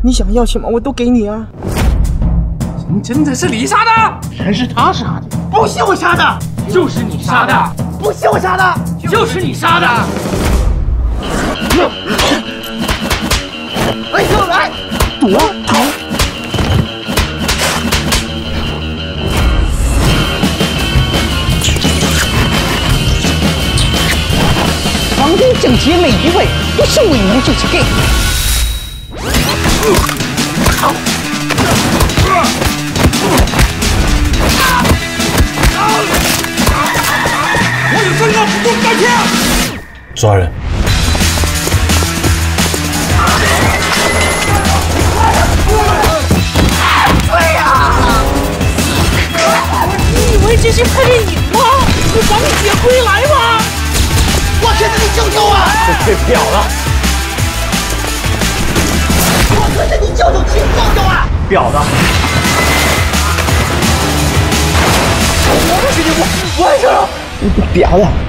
你想要什么我都给你啊！ 人真的是你杀的？ 全是他杀的， 不是我杀的， 就是你杀的， 不是我杀的， 就是你杀的！ 来，给我来！躲逃！ 皇宫整洁每一位，不是伪娘就是 gay。 我有声音，给我盖天！ 抓人！ 对呀！ 你以为这是拍电影吗？不防姐归来吗？ 我劝你救救我！ 这被表了！ 我劝你救救，请救救啊！ 表的！ 我不是你，我爱上了。 你不表了。